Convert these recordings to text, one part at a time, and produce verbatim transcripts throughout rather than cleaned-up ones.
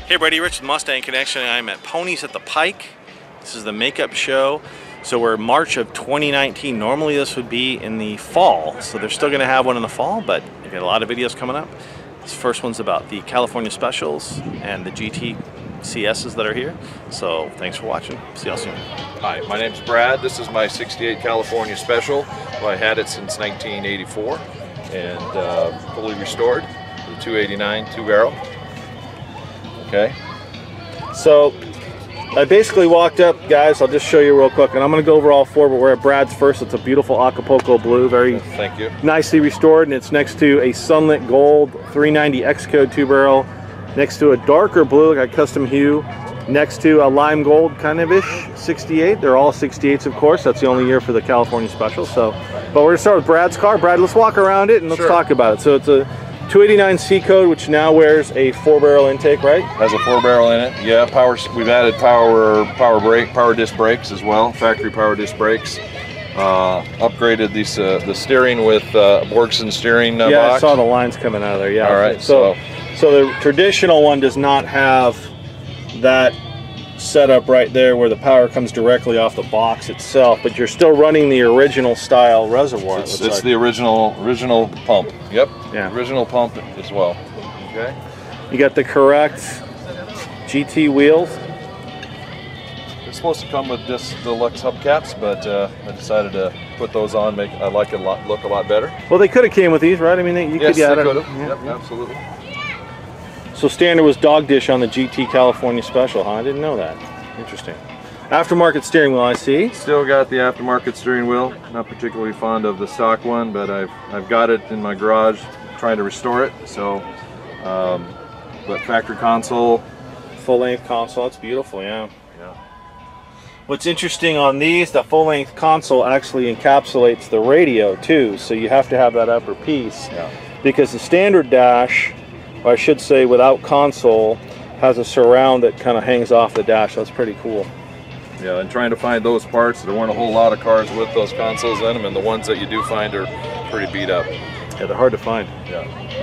Hey Brady, Rich with Mustang Connection. I'm at Ponies at the Pike. This is the makeup show. So we're March of twenty nineteen. Normally this would be in the fall. So they're still going to have one in the fall, but they've got a lot of videos coming up. This first one's about the California Specials and the G T C S's that are here. So thanks for watching. See y'all soon. Hi, my name's Brad. This is my sixty-eight California Special. Well, I had it since nineteen eighty-four and uh, fully restored. The two eighty-nine two barrel. Okay. So I basically walked up, guys, I'll just show you real quick, and I'm going to go over all four, but we're at Brad's first. It's a beautiful Acapulco blue, very Thank you. nicely restored, and it's next to a sunlit gold three ninety X-Code two barrel, next to a darker blue, like a custom hue, next to a lime gold kind of ish sixty-eight. They're all sixty-eights, of course. That's the only year for the California Special. So, but we're going to start with Brad's car. Brad, let's walk around it and let's Sure. talk about it. So it's a two eighty-nine C-Code, which now wears a four barrel intake, right? Has a four barrel in it. Yeah, power. We've added power, power brake, power disc brakes as well. Factory power disc brakes. Uh, upgraded these uh, the steering with uh, Borgson steering uh, Yeah, box. I saw the lines coming out of there. Yeah. All right. So, So, so the traditional one does not have that setup right there where the power comes directly off the box itself, but you're still running the original style reservoir. it's, it it's looks like. the original original pump. Yep. Yeah. Original pump as well. Okay. You got the correct G T wheels. It's supposed to come with this deluxe hubcaps, but uh, I decided to put those on. Make I like it a lot, look a lot better. Well, they could have came with these, right? I mean, they, you Yes, could yeah, they I don't- could have. yeah, Yep, yeah. absolutely. So standard was dog dish on the G T California Special, huh? I didn't know that. Interesting. Aftermarket steering wheel, I see. Still got the aftermarket steering wheel. Not particularly fond of the stock one, but I've I've got it in my garage, trying to restore it. So, um, but factory console. Full-length console, that's beautiful, yeah. Yeah. What's interesting on these, the full-length console actually encapsulates the radio too, so you have to have that upper piece. Yeah. Because the standard dash, or I should say without console, has a surround that kind of hangs off the dash. That's pretty cool. Yeah, and trying to find those parts. There weren't a whole lot of cars with those consoles in them, and the ones that you do find are pretty beat up. Yeah, they're hard to find. Yeah.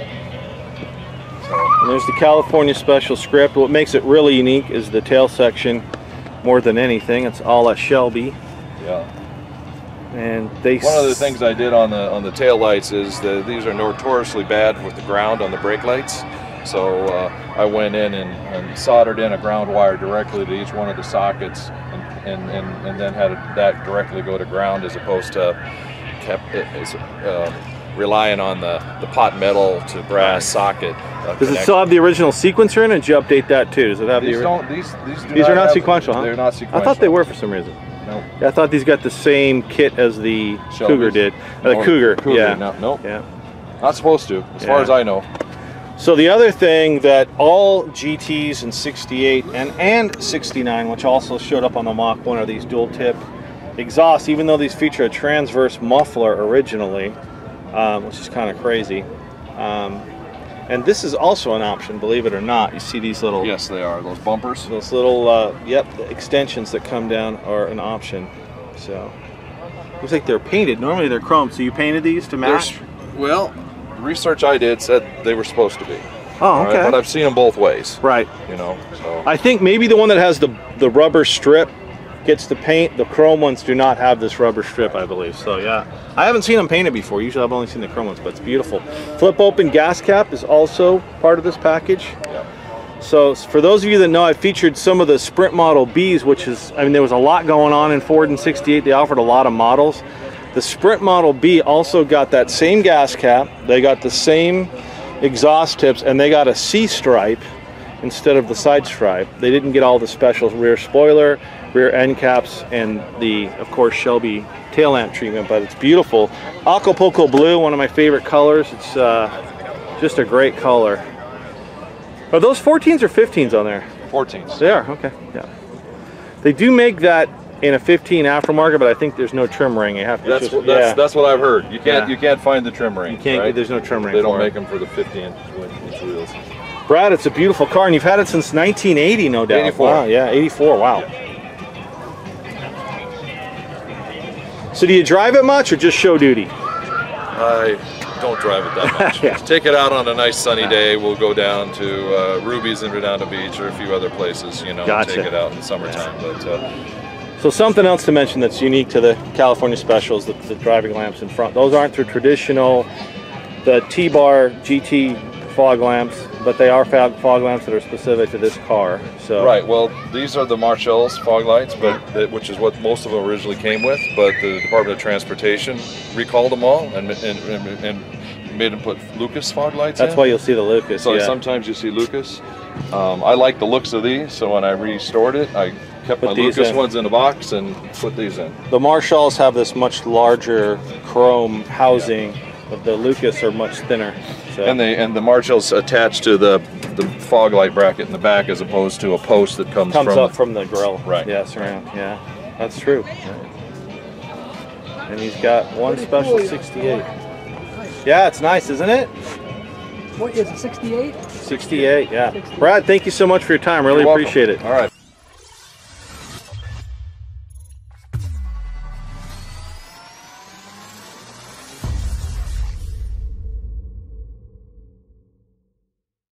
And there's the California Special script. What makes it really unique is the tail section more than anything. It's all a Shelby. Yeah. And they One of the things I did on the on the tail lights is that these are notoriously bad with the ground on the brake lights. So uh, I went in and, and soldered in a ground wire directly to each one of the sockets, and and, and, and then had that directly go to ground, as opposed to kept it, as, uh, relying on the, the pot metal to brass socket. Uh, Does it still have the original sequencer in it? Did you update that too? Does it have These the don't. These these, do These not are not have- sequential, huh? They're not sequential. I thought they were for some reason. No. Yeah, I thought these got the same kit as the Shelby's. Cougar did. Uh, the No, Cougar, Cougar, yeah. No, nope. Yeah. Not supposed to, as Yeah. far as I know. So the other thing that all G Ts and sixty-eight and, and sixty-nine, which also showed up on the Mach one, are these dual tip exhausts, even though these feature a transverse muffler originally, um, which is kind of crazy. Um, and this is also an option, believe it or not. You see these little, Yes, they are. Those bumpers. those little, uh, yep, the extensions that come down are an option. So looks like they're painted. Normally they're chrome. So you painted these to match? There's- Well, the research I did said they were supposed to be. Oh, All right, okay. but I've seen them both ways. Right. You know, so. I think maybe the one that has the the rubber strip gets the paint. The chrome ones do not have this rubber strip, I believe. So yeah, I haven't seen them painted before. Usually I've only seen the chrome ones, but it's beautiful. Flip open gas cap is also part of this package. Yeah. So for those of you that know, I featured some of the Sprint Model Bs, which is, I mean, there was a lot going on in Ford in sixty-eight. They offered a lot of models. The Sprint Model B also got that same gas cap. They got the same exhaust tips, and they got a C stripe instead of the side stripe. They didn't get all the specials: rear spoiler, rear end caps, and the, of course, Shelby tail lamp treatment. But it's beautiful. Acapulco blue, one of my favorite colors. It's uh, just a great color. Are those fourteens or fifteens on there? fourteens. They are, okay, yeah. They do make that in a fifteen aftermarket, but I think there's no trim ring. You have to. That's just, what, that's yeah. that's what I've heard. You can't Yeah. you can't find the trim ring. You can't. Right? There's no trim ring. They don't for make it. them for the fifty inch wheels. Brad, it's a beautiful car, and you've had it since nineteen eighty, no doubt. eighty-four. Wow, yeah, eighty-four. Wow. So do you drive it much, or just show duty? I don't drive it that much. Yeah. Take it out on a nice sunny day. We'll go down to uh, Ruby's in Redondo Beach or a few other places, you know, Gotcha. take it out in the summertime. But uh, So something else to mention that's unique to the California Specials, the, the driving lamps in front. Those aren't the traditional, the T-bar G T fog lamps, but they are fog, fog lamps that are specific to this car. So right. Well, these are the Marshall's fog lights, but that, which is what most of them originally came with. But the Department of Transportation recalled them all and and, and, and made them put Lucas fog lights that's in. why you'll see the Lucas. So yeah. sometimes you see Lucas. Um, I like the looks of these, so when I restored it, I kept Put my these Lucas in. ones in a box and put these in. The Marshalls have this much larger chrome housing, but the Lucas are much thinner. So. And they and the Marshalls attached to the the fog light bracket in the back, as opposed to a post that comes, comes from up from the grill. Right. Yeah, surround. Yeah, that's true. And he's got one special sixty-eight. Yeah, it's nice, isn't it? What is it, sixty-eight? sixty-eight, yeah. Brad, thank you so much for your time. Really You're welcome. appreciate it. All right.